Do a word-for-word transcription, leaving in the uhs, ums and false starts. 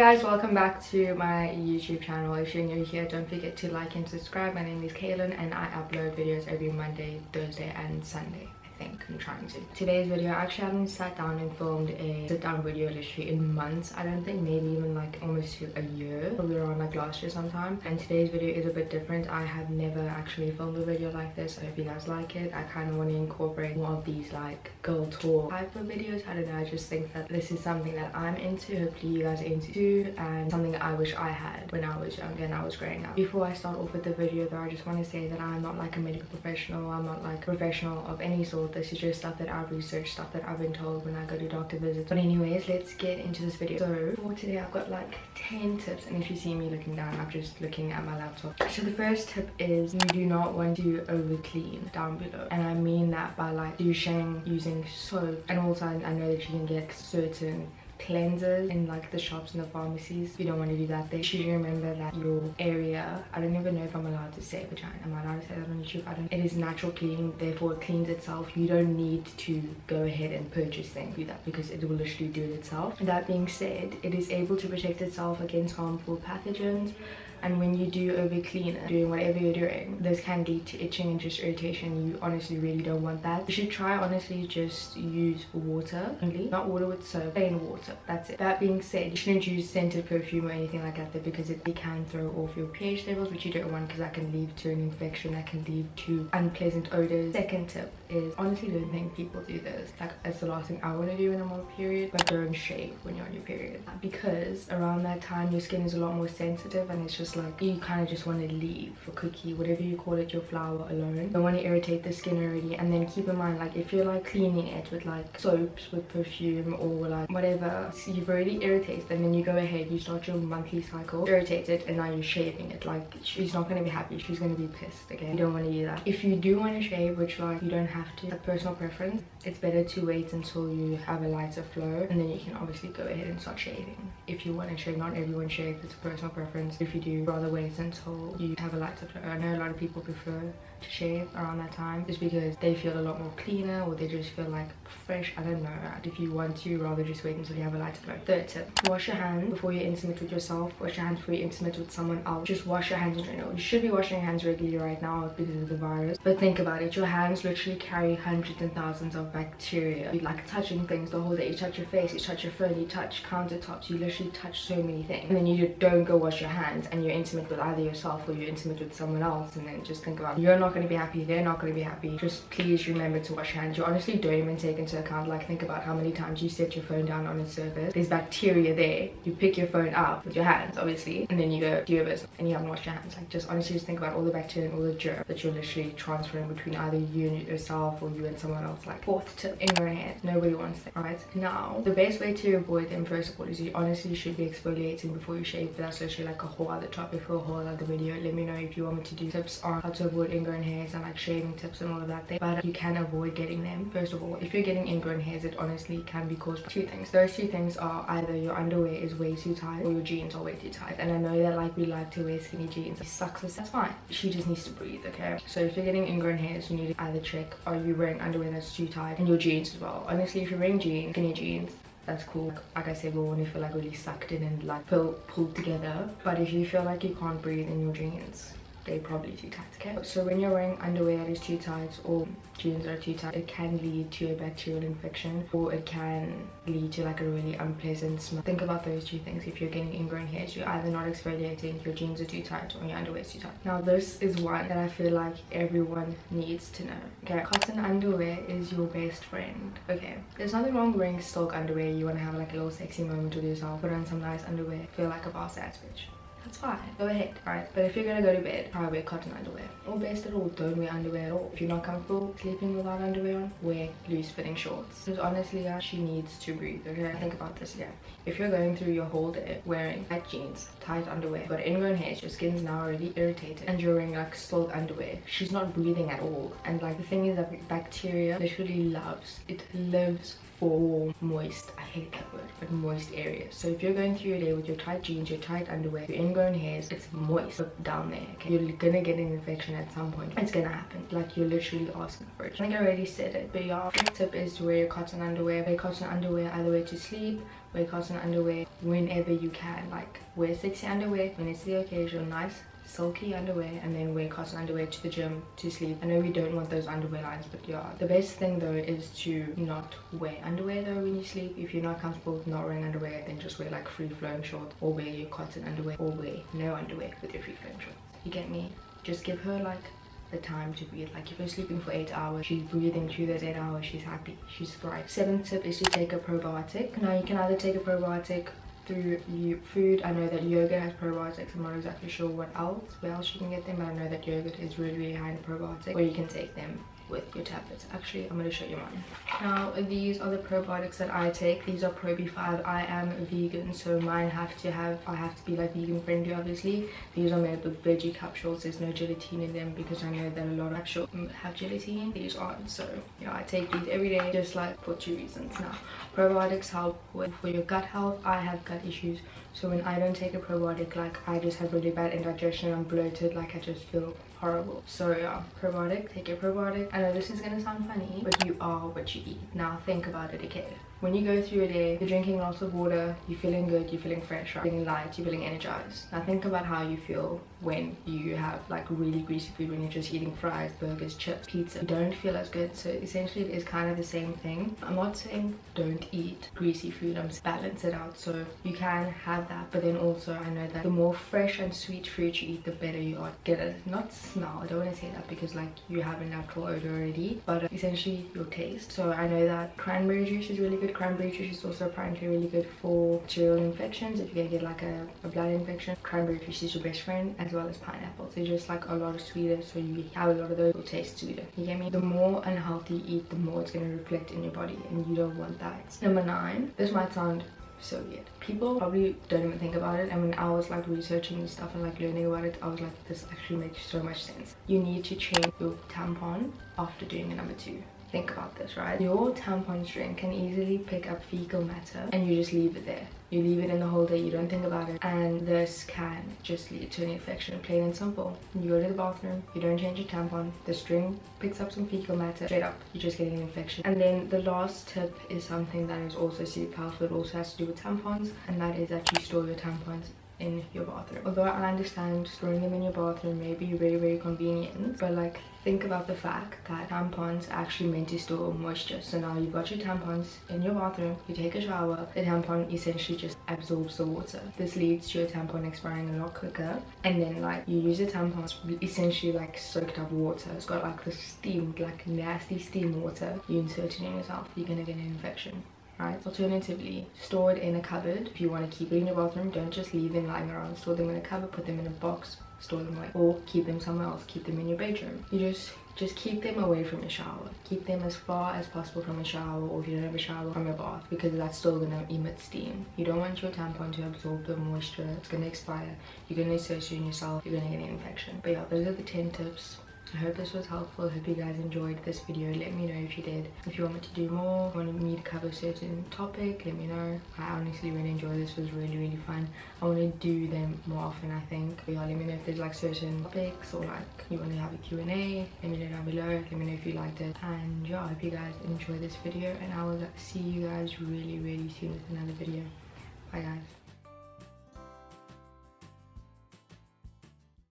guys, welcome back to my YouTube channel. If you're new here, don't forget to like and subscribe. My name is Kaylin and I upload videos every Monday, Thursday and Sunday. I think I'm trying to. Today's video, I actually haven't sat down and filmed a sit down video literally in months. I don't think, maybe even like almost a year, probably around like last year sometime. And today's video is a bit different. I have never actually filmed a video like this. I hope you guys like it. I kind of want to incorporate more of these like girl talk type of videos. I don't know, I just think that this is something that I'm into. Hopefully you guys are into too, and something that I wish I had when I was younger and I was growing up. Before I start off with the video though, I just want to say that I'm not like a medical professional. I'm not like a professional of any sort. This is just stuff that I've researched, stuff that I've been told when I go to doctor visits. But anyways, let's get into this video. So for today I've got like ten tips, and if you see me looking down, I'm just looking at my laptop. So the first tip is you do not want to over clean down below, and I mean that by like douching, using soap, and also I know that you can get certain cleansers in like the shops and the pharmacies. You don't want to do that. They should remember that your area, I don't even know if I'm allowed to say vagina. Am I allowed to say that on YouTube? I don't. It is natural cleaning, therefore it cleans itself. You don't need to go ahead and purchase things do that, because it will literally do it itself. And that being said, it is able to protect itself against harmful pathogens. And when you do over clean it, doing whatever you're doing, this can lead to itching and just irritation. You honestly really don't want that. You should try honestly just use water only, not water with soap, plain water. That's it. That being said, you shouldn't use scented perfume or anything like that, because it can throw off your pH levels, which you don't want, because that can lead to an infection, that can lead to unpleasant odors. Second tip is, honestly don't think people do this. Like, it's the last thing I want to do when I'm on a period, but don't shave when you're on your period, because around that time your skin is a lot more sensitive, and it's just like you kind of just want to leave for cookie, whatever you call it, your flower alone. Don't want to irritate the skin already. And then keep in mind, like if you're like cleaning it with like soaps, with perfume, or like whatever, so you've already irritated, and then you go ahead, you start your monthly cycle, irritated, and now you're shaving it. Like, she's not going to be happy, she's going to be pissed. Okay, you don't want to do that. If you do want to shave, which like you don't have to, a personal preference, it's better to wait until you have a lighter flow, and then you can obviously go ahead and start shaving if you want to shave. Not everyone shaves, it's a personal preference. If you do, rather wait until you have a lighter flow. I know a lot of people prefer to shave around that time just because they feel a lot more cleaner, or they just feel like fresh. I don't know. If you want to, rather just wait until you have a lighter flow. Third tip, wash your hands before you're intimate with yourself. Wash your hands before you're intimate with someone else. Just wash your hands in general. You should be washing your hands regularly right now because of the virus, but think about it, your hands literally carry hundreds and thousands of bacteria. You like touching things the whole day. You touch your face, you touch your phone, you touch countertops, you literally touch so many things, and then you don't go wash your hands, and you're intimate with either yourself or you're intimate with someone else. And then just think about it. You're not going to be happy, they're not going to be happy. Just please remember to wash your hands. You honestly don't even take into account, like think about how many times you set your phone down on its surface. There's bacteria there. You pick your phone up with your hands obviously, and then you go do your business and you haven't washed your hands. Like, just honestly just think about all the bacteria and all the germs that you're literally transferring between either you and yourself or you and someone else. Like, fourth tip, ingrown hairs. Nobody wants them. Alright, now the best way to avoid them, first of all, is you honestly should be exfoliating before you shave, but that's literally like a whole other topic for a whole other video. Let me know if you want me to do tips on how to avoid ingrown hairs and like shaving tips and all of that thing. But you can avoid getting them. First of all, if you're getting ingrown hairs, it honestly can be caused by two things. Those two things are either your underwear is way too tight or your jeans are way too tight. And I know that like we like to wear skinny jeans, it sucks us, that's fine. She just needs to breathe, okay? So if you're getting ingrown hairs, you need to either check, are you wearing underwear that's too tight, and your jeans as well. Honestly, if you're wearing jeans, skinny jeans, that's cool. Like, like I said, we want to feel like really sucked in and like pull, pulled together. But if you feel like you can't breathe in your jeans, they're probably too tight, okay? So when you're wearing underwear that is too tight or jeans that are too tight, it can lead to a bacterial infection, or it can lead to like a really unpleasant smell. Think about those two things. If you're getting ingrown hairs, you're either not exfoliating, your jeans are too tight, or your underwear is too tight. Now this is one that I feel like everyone needs to know, okay? Cotton underwear is your best friend, okay? There's nothing wrong wearing silk underwear. You want to have like a little sexy moment with yourself, put on some nice underwear, feel like a boss ass bitch. That's fine, go ahead, alright? But if you're gonna go to bed, try wear cotton underwear. Or best of all, don't wear underwear at all. If you're not comfortable sleeping without underwear on, wear loose fitting shorts. Because honestly, guys, she needs to breathe, okay? Think about this again. If you're going through your whole day wearing tight jeans, tight underwear, but ingrown hairs, your skin's now already irritated, and you're wearing like silk underwear, she's not breathing at all. And like the thing is that bacteria literally loves, it lives for moist, I hate that word, but moist areas. So if you're going through your day with your tight jeans, your tight underwear, your ingrown hairs, it's moist down there, okay? You're gonna get an infection at some point. It's gonna happen. Like, you're literally asking for it. I think I already said it, but yeah, fifth tip is to wear your cotton underwear. Wear cotton underwear either way to sleep wear cotton underwear whenever you can. Like, wear sexy underwear when it's the occasion, nice silky underwear, and then wear cotton underwear to the gym to sleep. I know we don't want those underwear lines, but yeah, the best thing though is to not wear underwear though when you sleep. If you're not comfortable with not wearing underwear, then just wear like free flowing shorts, or wear your cotton underwear, or wear no underwear with your free flowing shorts. You get me? Just give her like the time to breathe. Like, if you're sleeping for eight hours, she's breathing through those eight hours, she's happy, she's thriving. Seventh tip is to take a probiotic. Now, you can either take a probiotic through you food. I know that yogurt has probiotics. I'm not exactly sure what else where else you can get them, but I know that yogurt is really really high in probiotics, or you can take them with your tablets. Actually, I'm going to show you mine. Now, these are the probiotics that I take. These are Pro B five. I am vegan, so mine have to have I have to be like vegan friendly, obviously. These are made with veggie capsules. There's no gelatin in them because I know that a lot of capsules have gelatin. These aren't. So yeah, I take these every day, just like for two reasons. Now, probiotics help with for your gut health. I have gut issues, so when I don't take a probiotic, like, I just have really bad indigestion, I'm bloated, like I just feel horrible. So yeah, probiotic, take your probiotic. I know this is gonna sound funny, but you are what you eat. Now think about it, okay? When you go through a day, you're drinking lots of water, you're feeling good, you're feeling fresh, right? You're feeling light, you're feeling energized. Now think about how you feel when you have like really greasy food, when you're just eating fries, burgers, chips, pizza. You don't feel as good. So essentially it is kind of the same thing. I'm not saying don't eat greasy food, I'm saying balance it out. So you can have that, but then also I know that the more fresh and sweet fruit you eat, the better you are. Get it? Not smell, I don't want to say that because like you have a natural odor already, but uh, essentially your taste. So I know that cranberry juice is really good. Cranberry juice is also apparently really good for bacterial infections. If you're gonna get like a, a blood infection, cranberry juice is your best friend, as well as pineapple. So just like a lot of sweeter, so you have a lot of those, will taste sweeter. You get me? The more unhealthy you eat, the more it's gonna reflect in your body, and you don't want that. Number nine, this might sound so weird. People probably don't even think about it, and when I was like researching this stuff and like learning about it, I was like, this actually makes so much sense. You need to change your tampon after doing a number two. Think about this, right? Your tampon string can easily pick up fecal matter, and you just leave it there. You leave it in the holder, you don't think about it, and this can just lead to an infection, plain and simple. You go to the bathroom, you don't change your tampon, the string picks up some fecal matter, straight up, you're just getting an infection. And then the last tip is something that is also super powerful. It also has to do with tampons, and that is that you store your tampons in your bathroom. Although I understand storing them in your bathroom may be very very convenient, but like, think about the fact that tampons are actually meant to store moisture. So now you've got your tampons in your bathroom, you take a shower, the tampon essentially just absorbs the water. This leads to your tampon expiring a lot quicker, and then like you use a tampon, it's essentially like soaked up water. It's got like the steamed, like nasty steam water. You insert it in yourself, you're gonna get an infection. Right? Alternatively, store it in a cupboard. If you want to keep it in your bathroom, don't just leave them lying around. Store them in a cupboard, put them in a box, store them away, or keep them somewhere else. Keep them in your bedroom. You just just keep them away from your shower. Keep them as far as possible from a shower, or if you don't have a shower, from your bath, because that's still gonna emit steam. You don't want your tampon to absorb the moisture. It's gonna expire. You're gonna insert it in yourself. You're gonna get an infection. But yeah, those are the ten tips. I hope this was helpful. I hope you guys enjoyed this video. Let me know if you did. If you want me to do more, want me to cover a certain topic, let me know. I honestly really enjoyed this. It was really really fun. I want to do them more often, I think. But yeah, let me know if there's like certain topics, or like you want to have a Q and A. Let me know down below. Let me know if you liked it. And yeah, I hope you guys enjoyed this video, and I will see you guys really really soon with another video. Bye guys.